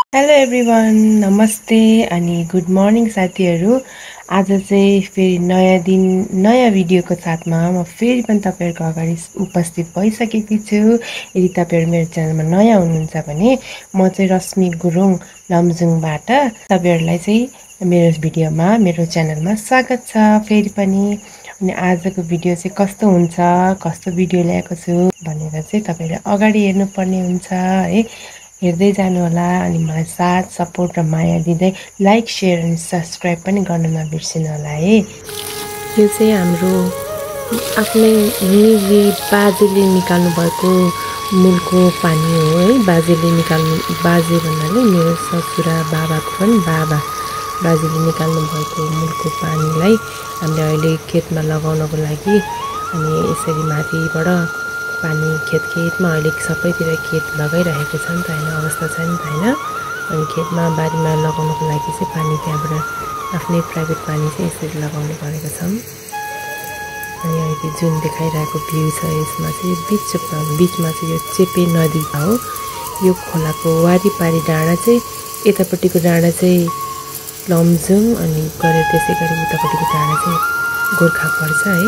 Hello everyone, नमस्ते अनि good morning साथीहरू। आज चाहिँ फेरि नयाँ दिन नयाँ भिडियोको साथमा म फेरि पनि तपाईँहरूको अगाडि उपस्थित भइसकेकी छु। यदि तपाईँहरू मेरो च्यानलमा नयाँ हुनुहुन्छ भने म चाहिँ रश्मि गुरुङ लमजुङबाट तपाईँहरूलाई चाहिँ मेरो भिडियोमा मेरो च्यानलमा स्वागत छ फेरि पनि। अनि आजको भिडियो चाहिँ कस्तो हुन्छ, कस्तो भिडियो ल्याएको छु भनेर चाहिँ तपाईँहरूले अगाडि हेर्नुपर्ने हुन्छ है। हेर्दै जानुहोला अनि मलाई साथ सपोर्ट र माया दिँदै लाइक सेयर अनि सब्सक्राइब पनि गर्न नबिर्सिनु होला है। यो चाहिँ हाम्रो आफ्नै निजी बाजेले निकाल्नु भएको मूलको पानी हो है। बाजे भन्नाले मेरो ससुरा बाबाको पनि बाबा बाजेले निकाल्नु भएको मूलको पानीलाई हामीले अहिले खेतमा लगाउनको लागि अनि यसरी माथिबाट पानी खेतमा अहिले सबैतिर खेत लगाइरहेको छ नि त होइन, अवस्था छ नि त होइन। अनि खेतमा बारीमा लगाउनको लागि चाहिँ पानी त्यहाँबाट आफ्नै प्राइभेट पानी चाहिँ यसरी लगाउने गरेको छौँ। अनि अहिले जुन देखाइरहेको भ्यू छ यसमा चाहिँ बिचमा चाहिँ यो चेपे नदी हो। यो खोलाको वारिपारि डाँडा चाहिँ यतापट्टिको डाँडा चाहिँ लमजुङ अनि गरेर त्यसै गरी उतापट्टिको डाँडा चाहिँ गोर्खा पर्छ है।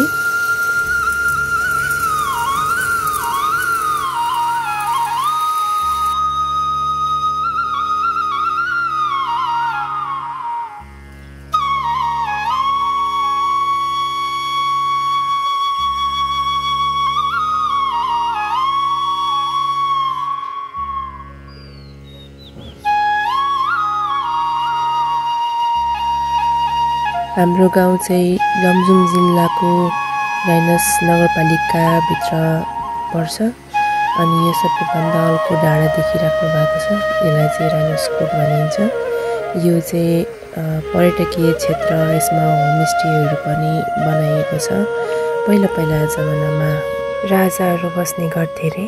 हाम्रो गाउँ चाहिँ लमजुङ जिल्लाको राइनस नगरपालिकाभित्र पर्छ। अनि यो सबैभन्दा अल्को डाँडा देखिराख्नु भएको छ, यसलाई चाहिँ राइनस कोट भनिन्छ। यो चाहिँ पर्यटकीय क्षेत्र, यसमा होमस्टेहरू पनि बनाइएको छ। पहिला जमानामा राजाहरू बस्ने गर्थे रे।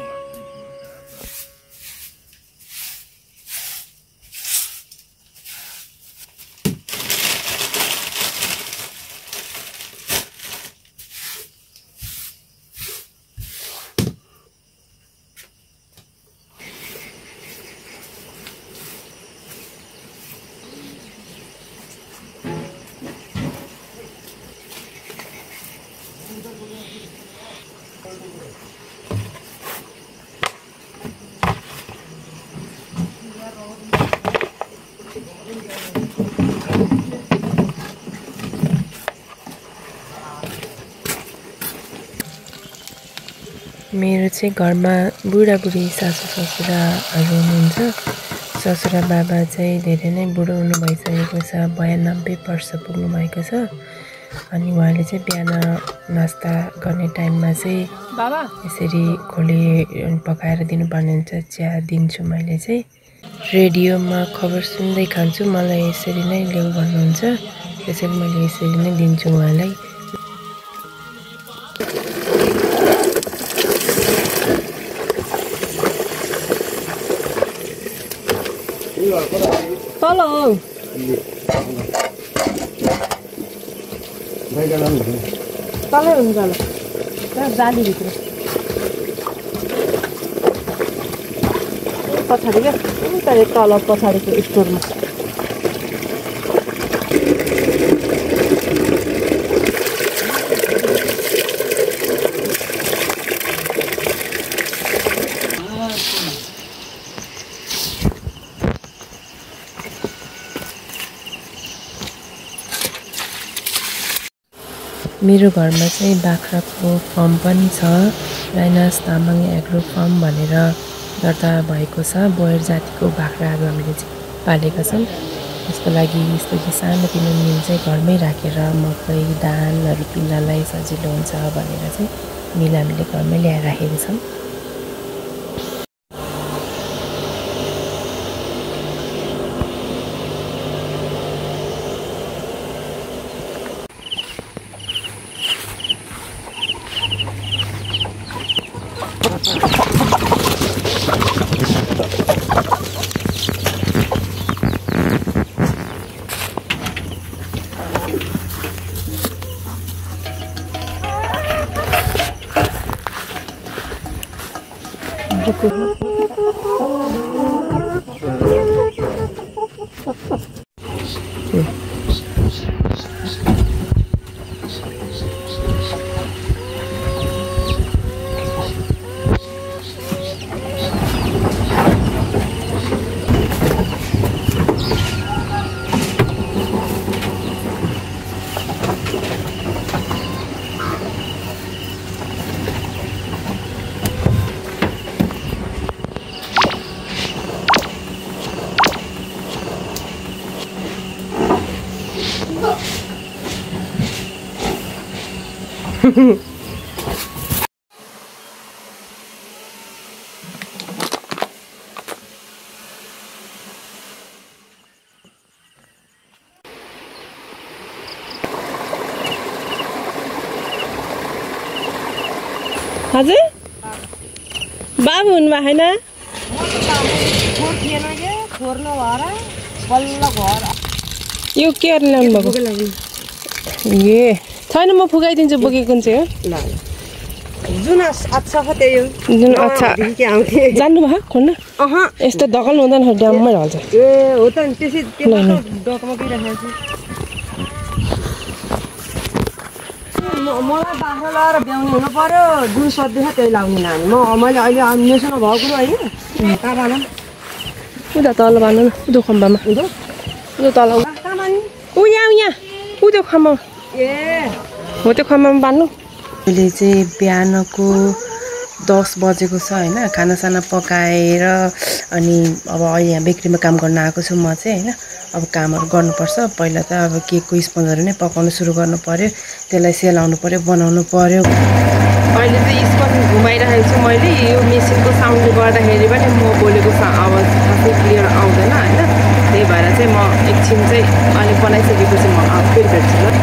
मेरो चाहिँ घरमा बुढाबुढी सासू ससुराहरू हुनुहुन्छ। ससुरा बाबा चाहिँ धेरै नै बुढो हुनु भइसकेको छ, 92 वर्ष पुग्नु भएको छ। अनि उहाँले चाहिँ बिहान नास्ता गर्ने टाइममा चाहिँ यसरी खोले पकाएर दिनुपर्ने हुन्छ, चिया दिन्छु मैले चाहिँ। रेडियोमा खबर सुन्दै खान्छु, मलाई यसरी नै ल्याउ भन्नुहुन्छ, त्यसरी मैले यसरी नै दिन्छु उहाँलाई। तल हौ तलै हुन्छ होला जालीभित्र पछाडि क्या तल पछाडिको स्टोरमा। मेरो घरमा चाहिँ बाख्राको फर्म पनि छ, राइनस तामाङ एग्रो फार्म भनेर दर्ता भएको छ। बोयर जातिको बाख्राहरू हामीले चाहिँ पालेका छौँ। त्यसको लागि यस्तो कि सानोतिनो मिल चाहिँ घरमै राखेर मकै धानहरू पिल्नलाई सजिलो हुन्छ भनेर चाहिँ मिल हामीले घरमै ल्याएर राखेका छौँ। हजुर बाबु हुनुभएको छैन यो के गरेर ल्याउनु भएको ए छैन म फुगाइदिन्छु बोकेको चाहिँ हो जुन अच्छा हो त्यही हो जुन अच्छा जान्नुभयो खोल्न यस्तो धकल हुँदैन ड्याममै हाल्छ ए हो त नि त्यसै डकमा गइरहेको छु मलाई बाख्रा लगाएर ब्याउने हुनु पर्यो जुन सधैँ त्यही लाउने नानी मैले अहिले मेसँग भएको कुरो होइन कहाँ बाँधौँ उता तल बाँध्नु न उदो खम्बामा उदो तल ऊ यहाँ उदो खम्बा ए हो त्यो खम्बामा बाँध्नु अहिले चाहिँ बिहानको 10 बजेको छ होइन खानासाना पकाएर अनि अब अहिले यहाँ बेकरीमा काम गर्न आएको छु म चाहिँ होइन अब कामहरू गर्नुपर्छ पहिला त अब केकको स्पन्जहरू नै पकाउनु सुरु गर्नु पर्यो त्यसलाई सेलाउनु पर्यो बनाउनु पर्यो अहिले चाहिँ स्पन्ज घुमाइरहेको छु मैले यो मेसिनको साउन्डले गर्दाखेरि पनि म बोलेको आवाज खासै क्लियर आउँदैन होइन त्यही भएर चाहिँ म एकछिन चाहिँ अहिले बनाइसकेपछि म फेरि भेट्छु ल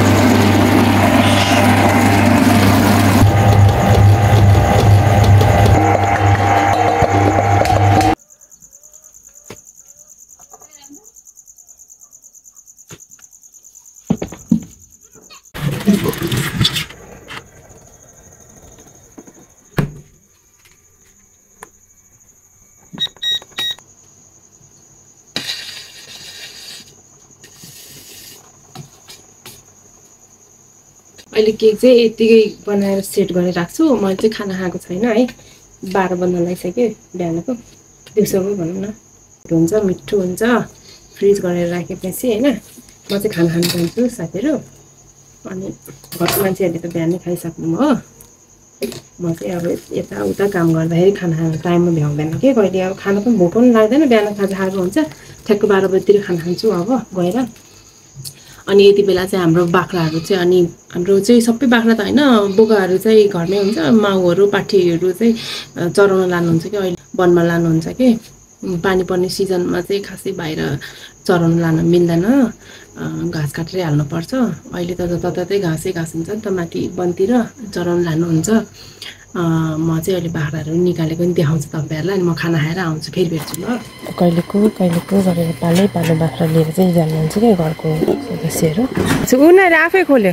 अहिले केक चाहिँ यतिकै बनाएर सेट गरेर राख्छु मैले चाहिँ खाना खाएको छैन है 12 बज्न लागिसक्यो बिहानको दिउँसोको भनौँ न हुन्छ मिठो हुन्छ फ्रिज गरेर राखेपछि होइन म चाहिँ खाना खान जान्छु साथीहरू अनि घरको मान्छेहरूले त बिहानै खाइसक्नु हो म चाहिँ अब यताउता काम गर्दाखेरि खाना खानु टाइममा भ्याउँदैन के कहिले अब खाना पनि भोक पनि लाग्दैन बिहान खाजा खाएको हुन्छ ठ्याक्क 12 बजीतिर खाना खान्छु अब गएर अनि यति बेला चाहिँ हाम्रो बाख्राहरू चाहिँ अनि हाम्रो चाहिँ सबै बाख्रा त होइन बोकाहरू चाहिँ घरमै हुन्छ माउहरू पाठीहरू चाहिँ चराउन लानुहुन्छ कि अहिले वनमा लानुहुन्छ कि पानी पर्ने सिजनमा चाहिँ खासै बाहिर चराउन लान मिल्दैन घाँस काटेरै हाल्नुपर्छ अहिले त जताततै घाँसै घाँस हुन्छ नि त माथि वनतिर चराउन लानुहुन्छ म चाहिँ अहिले बाख्राहरू निकालेको नि देखाउँछु तपाईँहरूलाई अनि म खाना खाएर आउँछु फेरि भेट्छु ल कहिलेको गरेर पालो बाख्रा लिएर चाहिँ जानुहुन्छ क्या घरको सदस्यहरू उनीहरू आफै खोल्यो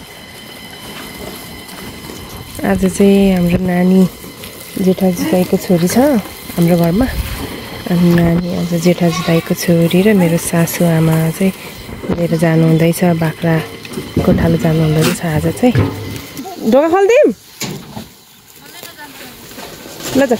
आज चाहिँ हाम्रो नानी जेठाजी दाइको छोरी छ हाम्रो घरमा अनि नानी आज जेठाजी दाइको छोरी र मेरो सासू आमा चाहिँ लिएर जानुहुँदैछ बाख्रा गोठालो जानुहुँदैछ आज चाहिँ ढोका खोलिदिउँ ल त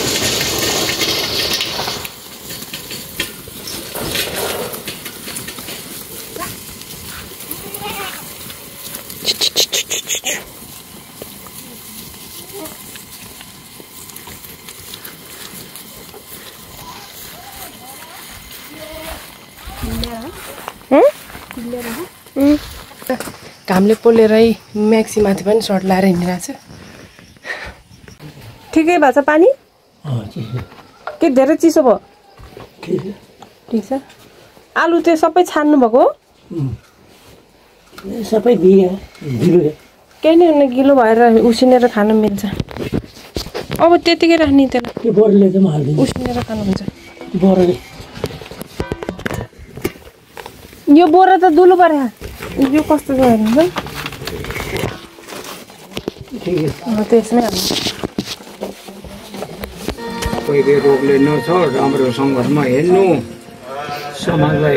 घामले पोलेरै म्याक्सी माथि पनि सर्ट लाएर हिँडिरहेको छु ठिकै भएको छ पानी के धेरै चिसो भयो ठिक छ आलु त्यो सबै छान्नु भएको हो सबै केही नै गिलो भएर उसिनेर खानु मिल्छ अब त्यतिकै राख्ने त्यसलाई उसिनेर खानुहुन्छ यो बोरा त दुलो पऱ्यो यो कस्तो छ हेर्नु त्यसमै हाल्नु पहिले रोगले नछ राम्रो सङ्घर्षमा हेर्नु समाजलाई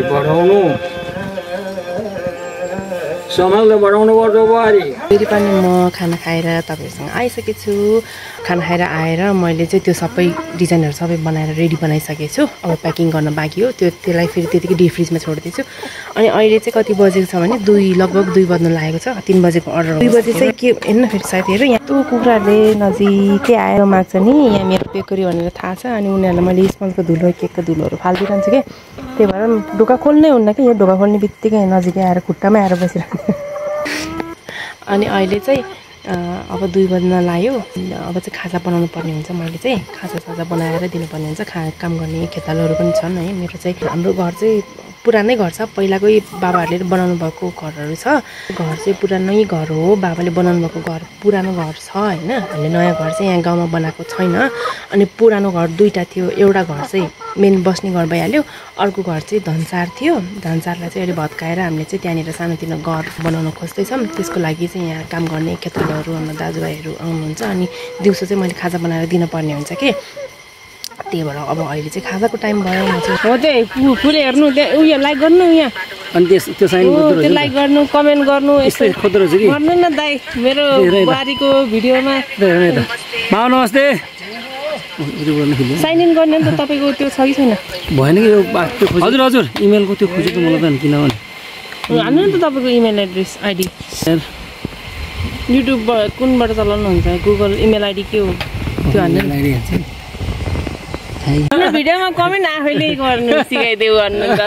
बढाउनु पर्छ बुहारी। फेरि पनि म खाना खाएर तपाईँहरूसँग आइसकेको छु। खाना खाएर आएर मैले चाहिँ त्यो सबै डिजाइनहरू सबै बनाएर रेडी बनाइसकेको छु। अब प्याकिङ गर्न बाँकी हो, त्यसलाई फेरि त्यतिकै डिप फ्रिजमा छोडिदिन्छु। अनि अहिले चाहिँ कति बजेको छ भने लगभग 2 बज्न लागेको छ। 3 बजेको अर्डर 2 बजे चाहिँ के हेर्न फेरि साथीहरू यहाँ त्यो कुखुराले नजिकै आएर माग्छ नि यहाँ मेरो बेकरी भनेर थाहा छ। अनि उनीहरूलाई मैले स्पन्जको धुलो केकको धुलोहरू फालिदिइरहन्छु कि त्यही भएर ढोका खोल्नै हुन्न कि यो ढोका खोल्ने बित्तिकै नजिकै आएर खुट्टामै आएर बसिरहन्छ। अनि अहिले चाहिँ अब 2 बज्न लाग्यो। अब चाहिँ खाजा बनाउनु पर्ने हुन्छ। मैले चाहिँ खाजा बनाएर दिनुपर्ने हुन्छ। काम गर्ने खेतालोहरू पनि छन् है। मेरो चाहिँ हाम्रो घर चाहिँ पुरानै घर छ, पहिलाकै बाबाहरूले बनाउनु भएको घरहरू छ। घर चाहिँ पुरानै घर हो, बाबाले बनाउनु भएको घर पुरानो घर छ होइन। हामीले नयाँ घर चाहिँ यहाँ गाउँमा बनाएको छैन। अनि पुरानो घर 2टा थियो। एउटा घर चाहिँ मेन बस्ने घर भइहाल्यो, अर्को घर चाहिँ धनसार थियो। धनसारलाई चाहिँ अहिले भत्काएर हामीले चाहिँ त्यहाँनिर सानोतिनो घर बनाउन खोज्दैछौँ। त्यसको लागि चाहिँ यहाँ काम गर्ने खेतालोहरू दाजुभाइहरू आउनुहुन्छ। अनि दिउँसो चाहिँ मैले खाजा बनाएर दिनुपर्ने हुन्छ कि त्यही भएर अब अहिले चाहिँ खाजाको टाइम भयो। म चाहिँ हो त्यही फुल हेर्नु, उयो लाइक गर्नु यहाँ, अनि त्यो साइन लाइक गर्नु, कमेन्ट गर्नु, यस्तो खोज्दो रहेछ कि गर्नु न दाइ मेरो बुहारीको भिडियोमा। माउ नमस्ते। साइन इन गर्ने नि त तपाईँको त्यो छ कि छैन? भएन कि यो हजुर इमेलको त्यो खोजेको मलाई त किनभने हाल्नु नि त तपाईँको इमेल एड्रेस आइडी। युट्युब कुनबाट चलाउनुहुन्छ? गुगल इमेल आइडी के हो त्यो हाल्नु नि। भिडियोमा कमेन्ट आफैले गर्नु सिकाइदेऊ गर्नु त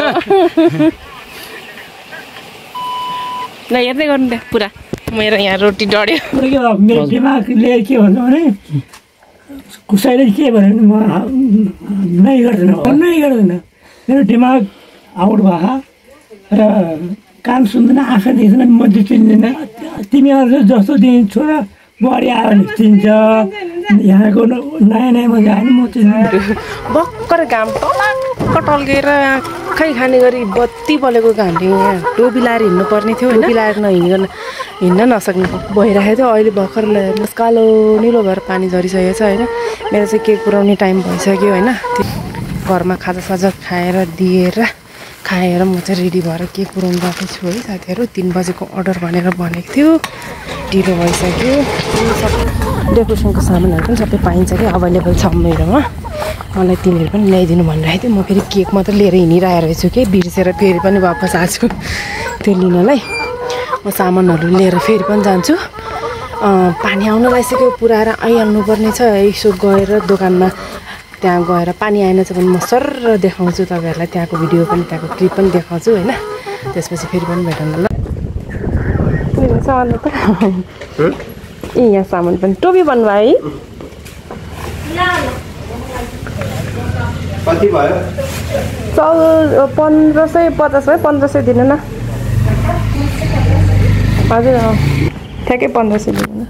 ल हेर्दै गर्नु त पुरा। मेरो यहाँ रोटी डढ्यो। मेरो दिमागले के भन्छ भने कसैले के भन्यो भने म नै गर्दैन। मेरो दिमाग आउट भयो र कान सुन्दैन, आँखा देख्दैन, म चिन्दिनँ। तिमीहरू जस्तो दिन छोरा बुहारी आयो भने चिन्छ, यहाँको नयाँ मान्छे आयो भने म चिन्दिनँ। भर्खर घाम टल्केर आँखै खाने गरी बत्ती बलेको घामले यहाँ टोपी लाएर हिँड्नुपर्ने थियो। टोपी लाएर हिँड्न नसक्ने भइरहेको थियो। अहिले भर्खर कालो निलो भएर पानी झरिसकेको छ होइन। मेरो चाहिँ केक पुऱ्याउने टाइम भइसक्यो होइन। घरमा खाजासाजा खाएर म चाहिँ रेडी भएर केक पुऱ्याउनु गएको छु है साथीहरू। 3 बजेको अर्डर भनेर भनेको थियो, ढिलो भइसक्यो। सब डेकोरेसनको सामानहरू पनि सबै पाइन्छ कि अभाइलेबल छ मेरोमा। मलाई तिमीहरू पनि ल्याइदिनु भनिरहेको थियो। म फेरि केक मात्र लिएर हिँडिरहेको रहेछु कि बिर्सेर फेरि पनि वापस आएको त्यो लिनलाई। म सामानहरू लिएर फेरि पनि जान्छु। पानी आउन लागिसक्यो, पुऱ्याएर आइहाल्नु पर्ने छ। यसो गएर दोकानमा त्यहाँ गएर पानी आएन छ भने म सर देखाउँछु तपाईँहरूलाई। त्यहाँको भिडियो पनि त्यहाँको क्लिप पनि देखाउँछु होइन। त्यसपछि फेरि पनि भेटौँ ल। ए यहाँ सामान पनि टोपी भन्नुभयो है। कति भयो? 1550 भयो। 1500 दिनु न हजुर। ठ्याक्कै 1500 दिनु न।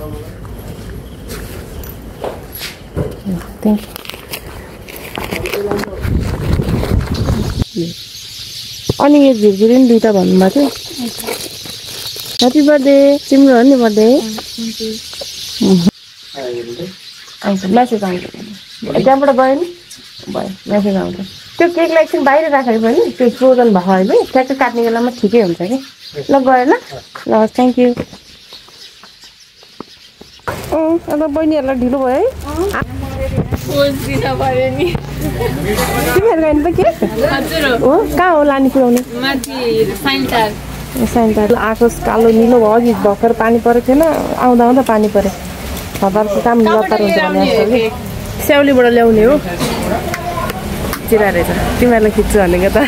Thank you. अनि यो झिरझिरी पनि 2टा भन्नुभएको थियो। Happy birthday. तिम्रो हो नि बर्थडे? आउँछ म्यासेज आउँछ। त्यहाँबाट गयो नि भयो म्यासेज आउँछ। त्यो केकलाई एकछिन बाहिर राखेको पनि त्यो फ्रोजन भएको अहिले ठ्याक्कै काट्ने बेलामा ठिकै हुन्छ कि। ल गयो ल। Thank you. अन्त बहिनीहरूलाई ढिलो भयो है। तिमीहरू गयो नि त के हो? कहाँ हो लाने पुऱ्याउने? साइन्टार आएको कालो निलो भयो। अघि भर्खर पानी परेको थिएन, आउँदा पानी पऱ्यो। हतारको काम लतार हुन्छ भने जस्तो कि स्याउलीबाट ल्याउने हो। चिरा रहेछ तिमीहरूलाई खिच्छु भनेको त।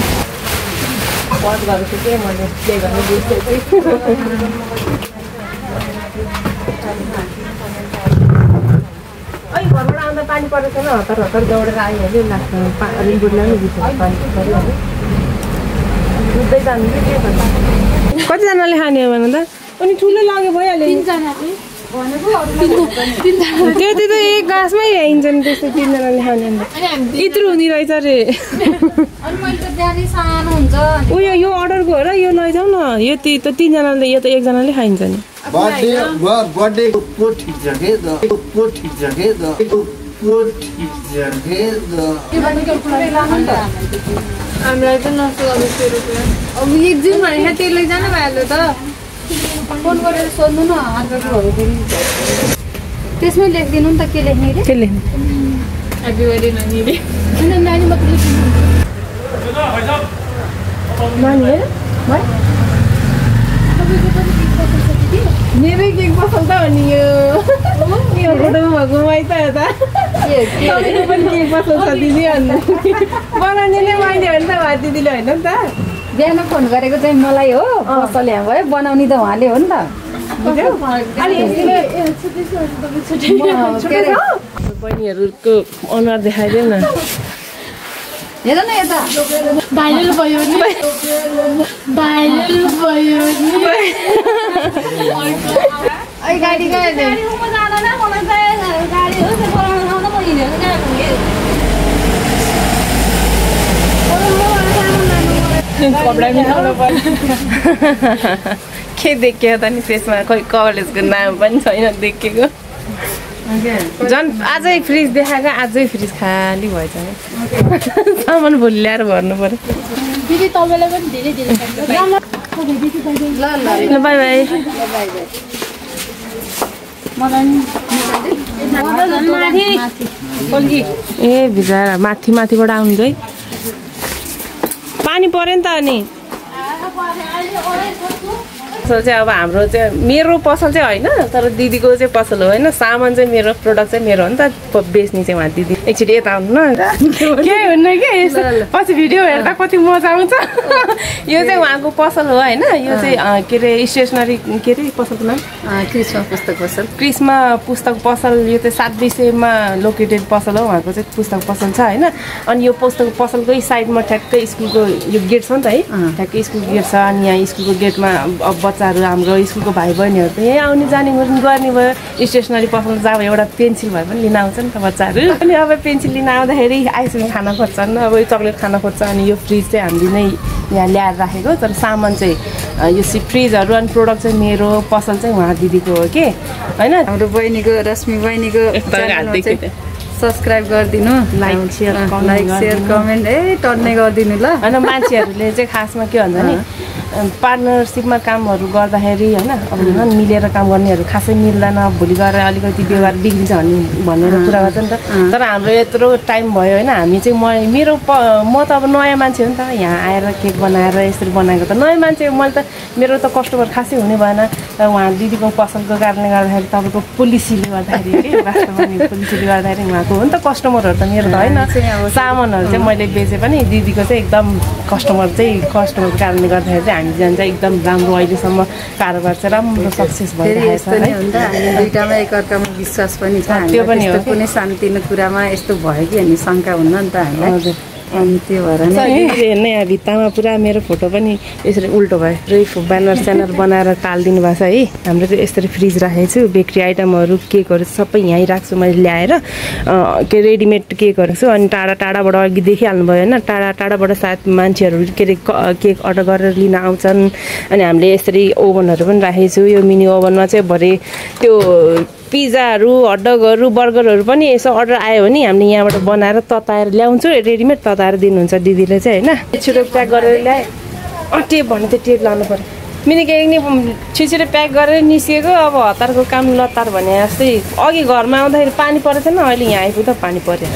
घरबाट आउँदा पानी परेको छैन, हतार दौडेर आइहाल्यो। लाग्छ रिम्बुटलाई पनि दिन्छ पानी पऱ्यो। दुधै जानु कि के भन्नु? कतिजनाले खाने हो भन त? अनि ठुलो लाग्यो भइहाल्यो। त्यति त एक गाँसमै हिँड्छ नि त्यस्तो 3जनाले खाने। यत्रो हुने रहेछ अरे। उयो यो अर्डरको हो र यो लैजाऊ न। यति त 3जनाले, यो त 1जनाले खाइन्छ नि। हामीलाई चाहिँ नसुगाउनु 100 रुपियाँ अब एक दिन भने त्यसले जानु भइहाल्यो त फोन गरेर सोध्नु न अर्काको फेरि त्यसमै लेखिदिनु नि त के लेख्ने रे के लेख्नु ह्यापी बर्थडे नानी रे हैन नानी मात्र लेख्नु नानी हेर मेरै केक पसल त हो नि यो फोटोमा भएको मै त यता तपाईँको पनि केक पसल छ दिदी अन्नु बनाउने नै मैले हो नि त उहाँ दिदीले होइन नि त बिहान फोन गरेको चाहिँ मलाई हो पसल यहाँ भयो बनाउने त उहाँले हो नि त बहिनीहरूको अनुहार देखाइदेऊ न हेर न यता भाइरल भयो नि गाडी गाडी जाँदैन मलाई चाहिँ गाडी हो त्यो बनाउन आउँदा म हिँडेर कपडा मिलाउनु पर्छ के देखियो त नि त्यसमा खोइ कलेजको नाम पनि छैन देखेको झन् आजै फ्रिज देखाएको आजै फ्रिज खाली भएछ सामान भोलि ल्याएर भर्नु पर्यो दिदी तपाईँलाई पनि धेरै धेरै ल बाई बाई ए भिजाएर माथि माथिबाट आउनु है पानी पर्यो नि त अनि पसल चाहिँ अब हाम्रो चाहिँ मेरो पसल चाहिँ होइन तर दिदीको चाहिँ पसल हो होइन सामान चाहिँ मेरो प्रोडक्ट चाहिँ मेरो हो नि त बेच्ने चाहिँ उहाँ दिदी एकचोटि यता आउनु न केही हुन्न कि यस्तो पछि भिडियो हेर्दा कति मजा आउँछ यो चाहिँ उहाँको पसल हो होइन यो चाहिँ के अरे स्टेसनरी के अरे पसलको नाम क्रिस्मा पुस्तक पसल क्रिस्मा पुस्तक पसल यो चाहिँ 7 विषयमा लोकेटेड पसल हो उहाँको चाहिँ पुस्तक पसल छ होइन अनि यो पुस्तक पसलकै साइडमा ठ्याक्कै स्कुलको यो गेट छ नि त है ठ्याक्कै स्कुलको गेट छ अनि यहाँ स्कुलको गेटमा अब बच्चाहरू हाम्रो स्कुलको भाइ बहिनीहरू त यहीँ आउने जाने गर्ने भयो स्टेसनरी पसल जब एउटा पेन्सिल भए पनि लिन आउँछ नि त बच्चाहरू अनि अब पेन्सिल लिन आउँदाखेरि आइसक्रिम खान खोज्छन् अब यो चक्लेट खान खोज्छ अनि यो फ्रिज चाहिँ हामीले नै यहाँ ल्याएर राखेको तर सामान चाहिँ यो फ्रिजहरू अनि प्रोडक्ट चाहिँ मेरो पसल चाहिँ उहाँ दिदीको हो कि होइन हाम्रो बहिनीको रश्मि बहिनीको सब्सक्राइब गरिदिनु लाइक सेयर कमेन्ट टन्ने गरिदिनु ल होइन मान्छेहरूले चाहिँ खासमा के भन्छ नि पार्टनरसिपमा कामहरू गर्दाखेरि होइन अब झन् मिलेर काम गर्नेहरू खासै मिल्दैन भोलि गएर अलिकति व्यवहार बिग्रिन्छ भनेर कुरा गर्छ नि त तर हाम्रो यत्रो टाइम भयो होइन हामी चाहिँ म त अब नयाँ मान्छे हो नि त यहाँ आएर केक बनाएर यसरी बनाएको त नयाँ मान्छे मैले त मेरो त कस्टमर खासै हुने भएन उहाँ दिदीको पसलको कारणले गर्दाखेरि तपाईँको पोलिसीले गर्दाखेरि के पोलिसीले गर्दाखेरि उहाँको हो नि त कस्टमरहरू त मेरो त होइन सामानहरू चाहिँ मैले बेचे पनि दिदीको चाहिँ एकदम कस्टमरको कारणले गर्दाखेरि चाहिँ हामी जान्छ एकदम राम्रो अहिलेसम्म कारोबार चाहिँ राम्रो सक्सेस भइरहेको छ है दुईटामा एकअर्कामा विश्वास पनि छ त्यो पनि हो कुनै सानोतिनो कुरामा यस्तो भयो कि हामी शङ्का हुन्न नि त हामीलाई अनि त्यो भएर नै हेर्ने यहाँ भित्तामा पुरा मेरो फोटो पनि यसरी उल्टो भयो ब्यानर स्यानर बनाएर टालिदिनु भएको छ है हाम्रो चाहिँ यसरी फ्रिज राखेको छु बेकरी आइटमहरू केकहरू सबै यहीँ राख्छु मैले ल्याएर के रेडिमेड केकहरू छु अनि टाढा टाढाबाट अघि देखिहाल्नु भयो होइन टाढा टाढाबाट सायद मान्छेहरू के अरे केक अर्डर गरेर लिन आउँछन् अनि हामीले यसरी ओभनहरू पनि राखेको छु यो मिनी ओभनमा चाहिँ भरे त्यो पिज्जाहरू हटडगहरू बर्गरहरू पनि यसो अर्डर आयो भने हामीले यहाँबाट बनाएर तताएर ल्याउँछु रेडिमेड तताएर दिनुहुन्छ दिदीले चाहिँ होइन छिटो प्याक गरेर ल्याए टेप भन्नु त्यो टेप लानु पऱ्यो मिनी केक नि छिटो प्याक गरेर निस्किएको अब हतारको काम लतार भने जस्तै अघि घरमा आउँदाखेरि पानी परेको थिएन अहिले यहाँ आइपुग्दा पानी पऱ्यो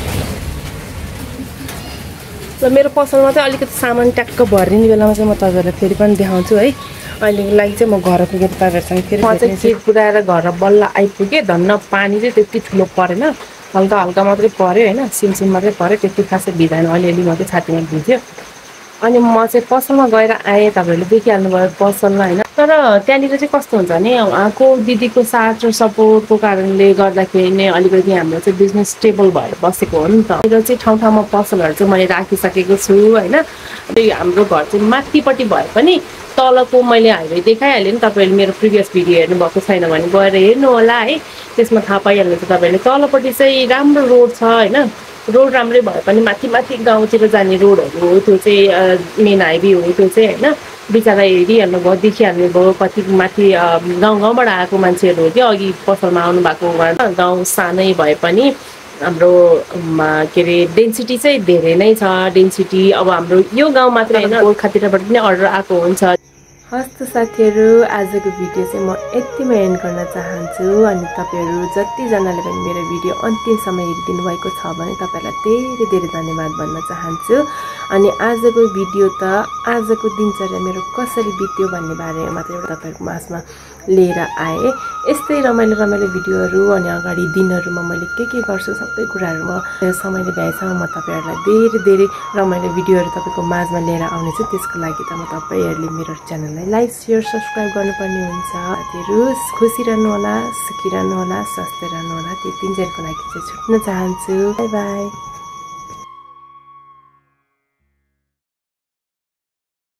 र मेरो पसलमा चाहिँ अलिकति सामान ट्याक्क भरिने बेलामा चाहिँ म तपाईँहरूलाई फेरि पनि देखाउँछु है अहिलेको लागि चाहिँ म घर पुगेर तपाईँहरूसँग फेरि म चाहिँ केक पुऱ्याएर घर बल्ल आइपुगेँ धन्न पानी चाहिँ त्यति ठुलो परेन हल्का हल्का मात्रै पऱ्यो होइन सिमसिम मात्रै पऱ्यो त्यति खासै भिजाएन अलिअलि मात्रै छातीमा भिज्यो अनि म चाहिँ पसलमा गएर आएँ तपाईँहरूले देखिहाल्नु भयो पसलमा होइन तर त्यहाँनिर चाहिँ कस्तो हुन्छ भने उहाँको दिदीको साथ र सपोर्टको कारणले गर्दाखेरि नै अलिकति हाम्रो चाहिँ बिजनेस स्टेबल भएर बसेको हो नि त र चाहिँ ठाउँ ठाउँमा पसलहरू चाहिँ मैले राखिसकेको छु होइन हाम्रो घर चाहिँ माथिपट्टि भए पनि तलको मैले हाइवे देखाइहालेँ नि तपाईँहरूले मेरो प्रिभियस भिडियो हेर्नुभएको छैन भने गएर हेर्नु होला है त्यसमा थाहा पाइहाल्नुहुन्छ तपाईँहरूले तलपट्टि चाहिँ राम्रो रोड छ होइन रोड राम्रै भए पनि माथि माथि गाउँतिर जाने रोडहरू हो त्यो चाहिँ मेन हाइवे हो त्यो चाहिँ होइन बिचरा हेरिहाल्नु भयो देखिहाल्नु भयो कति माथि गाउँबाट आएको मान्छेहरू हो कि अघि पसलमा आउनु भएको गाउँ सानै भए पनि हाम्रो के अरे डेन्सिटी चाहिँ धेरै नै छ डेन्सिटी अब हाम्रो यो गाउँ मात्रै हैन गोर्खातिरबाट पनि अर्डर आएको हुन्छ हस् त साथीहरु आजको भिडियो चाहिँ म यतिमै एन्ड गर्न चाहन्छु अनि तपाईहरु जतिजनाले पनि मेरो भिडियो अन्तिमसम्म हेरिदिनु भएको छ भने तपाईहरुलाई धेरै धेरै धन्यवाद भन्न चाहन्छु अनि आजको भिडियो त आजको दिनचर्या मेरो कसरी बित्यो भन्ने बारेमा मात्र एउटा तपाईहरुको माझमा लिएर आए यस्तै रमाइलो रमाइलो भिडियोहरु अनि अगाडि दिनहरुमा मैले के गर्छु सबै कुराहरुमा समयले भ्याएसम्म म तपाईहरुलाई धेरै धेरै रमाइलो भिडियोहरु तपाईको माझमा लिएर आउने छु त्यसको लागि त म तपाईहरुले मेरो च्यानललाई लाइक शेयर सब्स्क्राइब गर्नुपर्ने हुन्छ साथीहरु खुसी रहनु होला सुखी रहनु होला स्वस्थ रहनु होला त्यो तीन जनको लागि चाहिँ छुट्न चाहन्छु बाइ बाइ